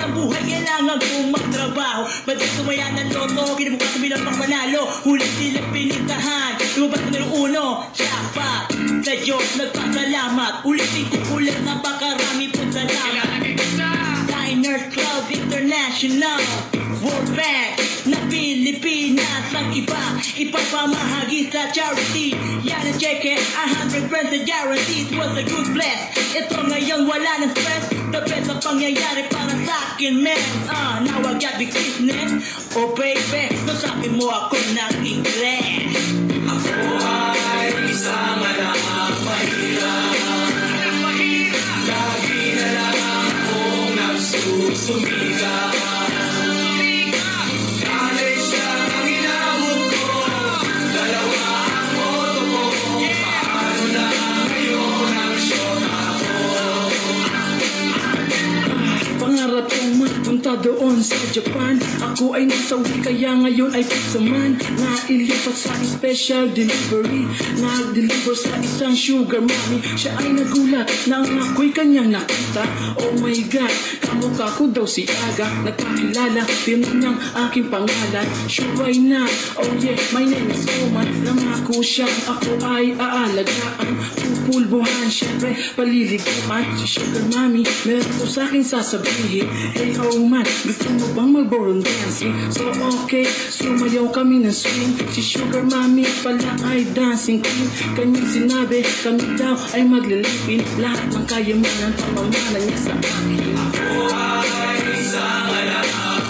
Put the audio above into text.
ng buhay, kailangan kong magtrabaho. Ba't sumaya ng loto, kinabukasan bilang pagpanalo. Huli silang pinitahan, lumabas na ng uno. Jackpot, sa Diyos nagpasalamat. Ulitin ko ulit, napakarami po salamat. Diners Club International, World Bank na Pilipinas. Ang iba, ipapamahagi sa charity. Yan ang cheque, 100% guaranteed. Was a good bless. Ito ngayon wala ng stress. The best ang pangyayari para sa akin, man. Now I got big business. Oh baby, nasabi mo ako ng Ingles. Ako ay isang anak mahirap. Lagi na lang akong nagsusumikap. College lang ang inabot ko. Dalawa ang moto ko. Paano na ngayon ang shock ako? Pangarap kong magpunta doon sa Japan. Ako ay nasawi kaya ngayon ay pagsaman. Nailipat sa special delivery. Nag-deliver sa isang sugar mommy. Siya ay nagulat nang ako'y kanyang nakita. Oh my God, kamukha ko daw si Aga. Nagpakilala, tinanong niyang aking pangalan. Sure ay na, oh yeah, my name is Oman. Nangako siyang ako ay aalagaan. Pupulbuhan, syempre paliliguan. Si sugar mommy, meron ko sa akin sasabihin. Hey Oman, gusto mo bang mag-ballroom dancing? So okay, sumayaw kami ng swing. Si sugar mommy pala ay dancing queen. Kanyang sinabi, kami daw ay maglilipin. Lahat ng kayamanan, pamamanan niya sa akin. Ako ay isang anak